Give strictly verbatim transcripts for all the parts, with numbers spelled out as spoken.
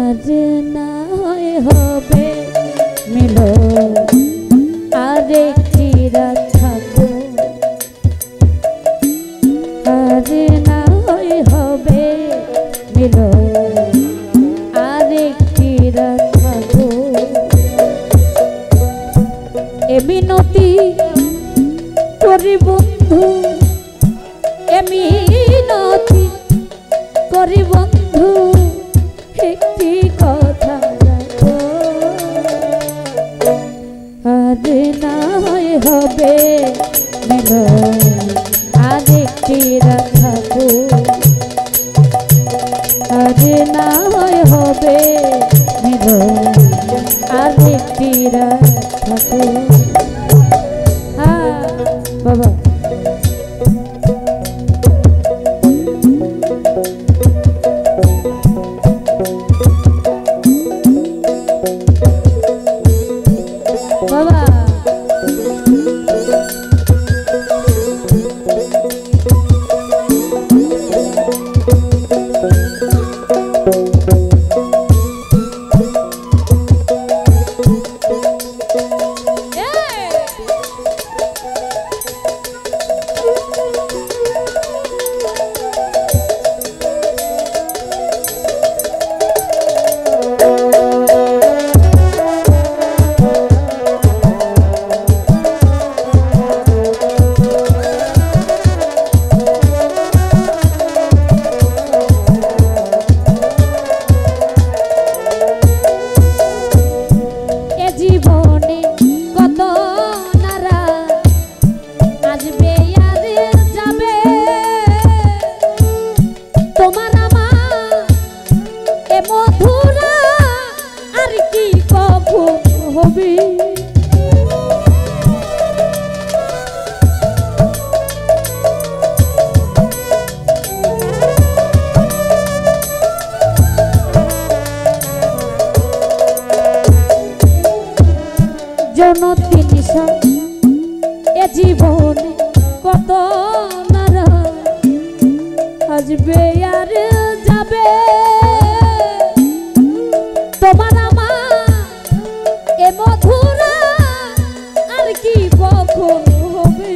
আজ না হয় হবে মিলন আরেকটি রাত থাকো আজ না হয় হবে মিলন আরেকটি রাত থাকো এ মিনতি করি বন্ধু এ মিনতি করি বন্ধু একটি কথা রাখো আজ না হয় হবে মিলন আরেকটি রাত থাকো আজ না হয় হবে মিলন আরেকটি রাত থাকো হ্যাঁ বাবা জনতি নিশা এ জীবনে কত নারা আসবে আর যাবে তোমার আমার এ মধুরা আর কি কখন হবে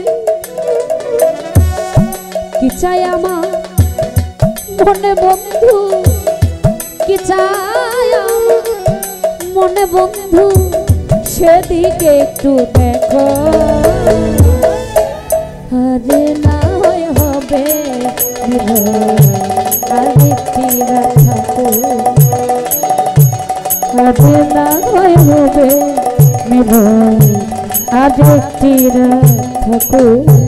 কি চাই আমার মনে বন্ধু কি চাই আমার মনে বন্ধু সেদিকে একটু দেখো আজ না হয় হবে আরেকটি রাত থাকো আজ না হয় হবে মিলন আরেকটি রাত থাকো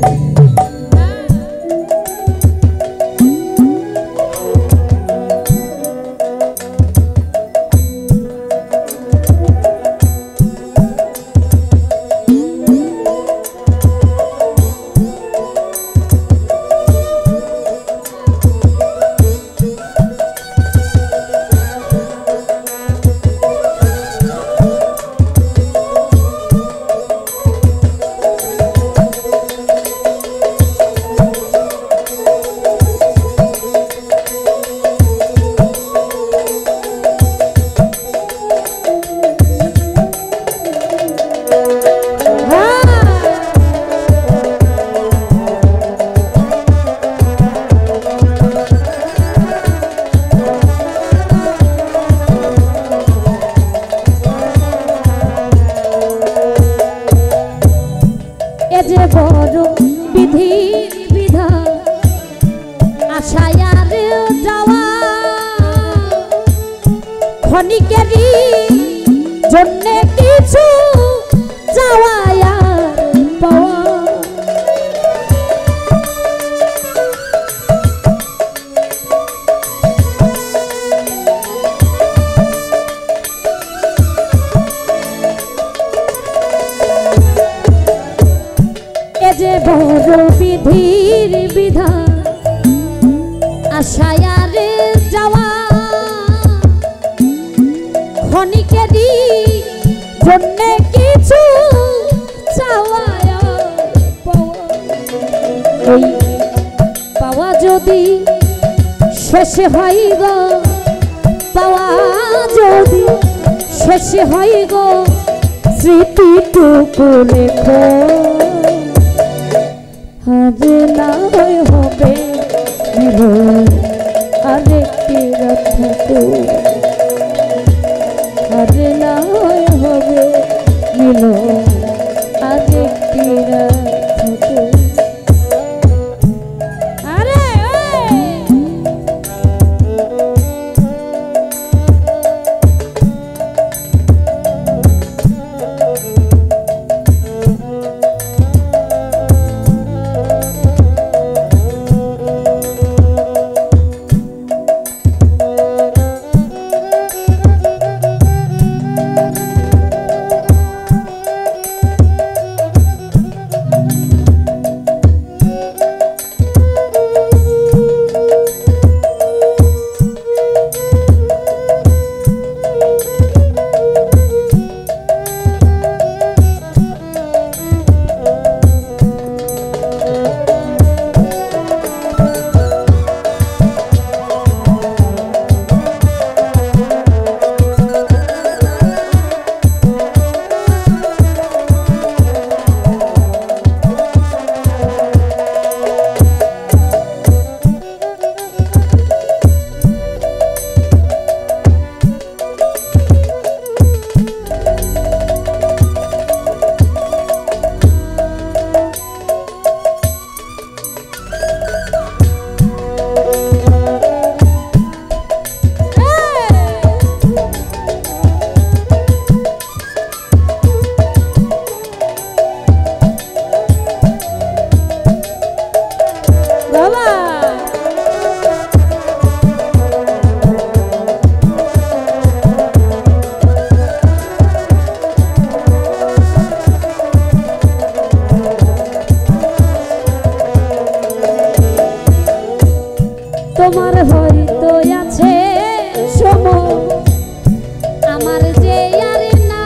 যে বড় বিধির বিধান আশায় আর যাওয়া ক্ষণিকেরই জন্য কিছু যাওয়া আর পাওয়া যে বড় বিধির বিধান আশায় আর যাওয়া ক্ষণিকেরই জন্য কিছু চাওয়া পাওয়া যদি শেষ হয় গো পাওয়া শেষ হয় গো স্মৃতিটুকু লেখো হারে না হয় হবে মিলন আরেকটি রাত থাকো হারে না হয় হবে মিলন আরেকটি রাত থাকো তোমার হয়তো আছে সময় আমার যে আর না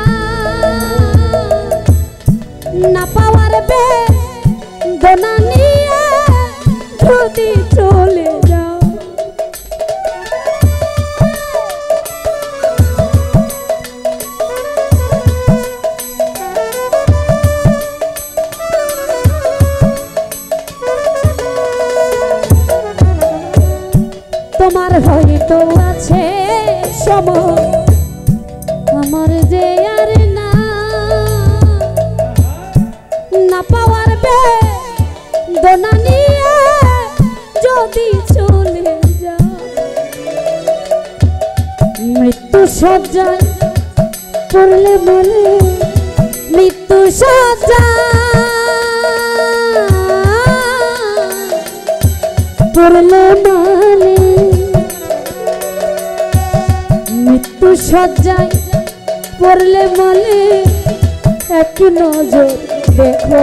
না পাওয়ার বেদনা নিয়ে যদি চলে যাও তোমার হয়তো আছে সময় আমার যে আর না না পাওয়ার বেদনা নিয়ে যদি চলে যাও মৃত্যু সজ্জায় পড়লে বলে মৃত্যু সজ্জায় পড়লে মানে মৃত্যু সজ্জায় পড়লে বলে এক নজর দেখো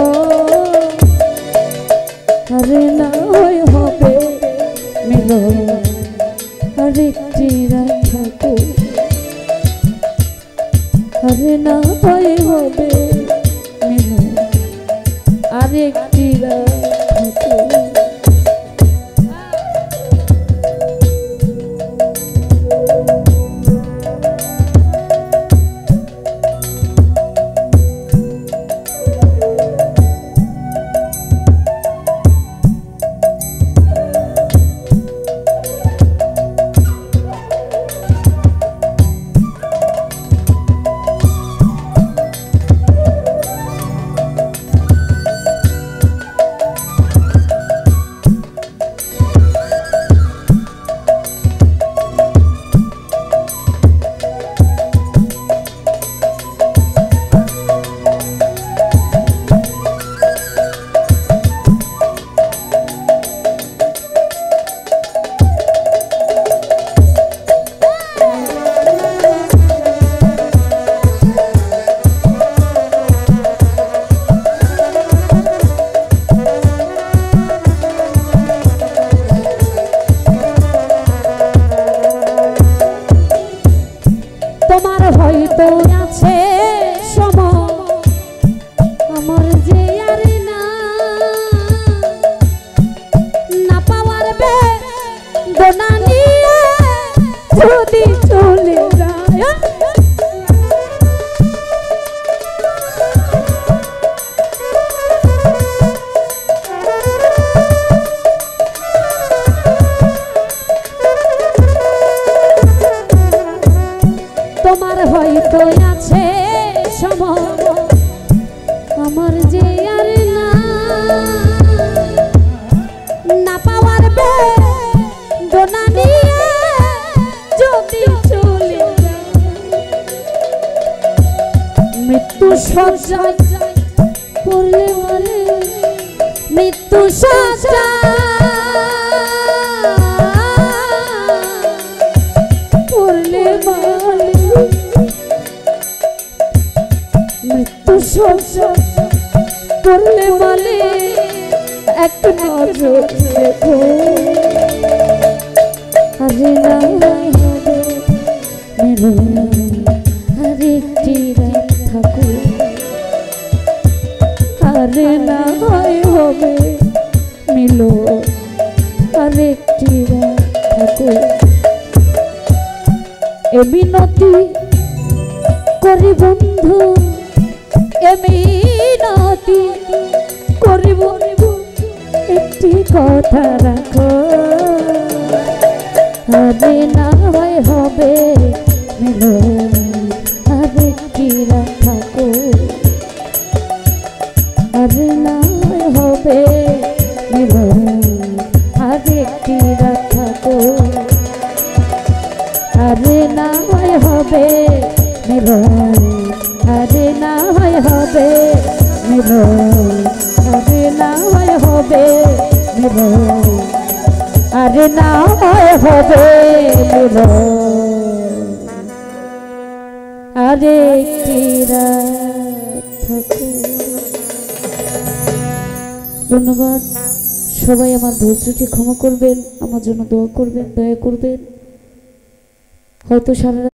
আরে না হয় হবে মিলন আরেকটি রাত থাকো আরে না হয় হবে মিলন আরেকটি রাত থাকো তোমার হয়তো আছে সময় আমার যে আর না না পাওয়ার বেদনা নিয়ে যদি চলে যায় হয়তো আছে সময় আমার যে আর না না পাওয়ার বেদনা নিয়ে যদি চলে মৃত্যু সজ্জায় পড়লে মরে মৃত্যু সজ্জায় পড়লে মরে মৃত্যু সজ্জায় পড়লে মরে একটু নজর দেখো আরে না হবে মেরো আরেকটি রাত থাকো আরে না হয় হবে মিলো আরেকটি রাত থাকো এ মিনতি করি বন্ধু এ মিনতি করি বন্ধু একটি কথা রাখো আরে না হয় হবে মিলো আরেকটি রাত থাকো আরে না হয় হবে মিলো আরেকটি রাত থাকো আরে না হয় হবে মিলো আরে না হয় হবে মিলো আরে না হয় হবে মিলো আরে না হয় হবে মিলো আরেকটি রাত থাকো। ধন্যবাদ সবাই, আমার ভুল ত্রুটি ক্ষমা করবেন, আমার জন্য দোয়া করবেন, দয়া করবেন। হয়তো সারা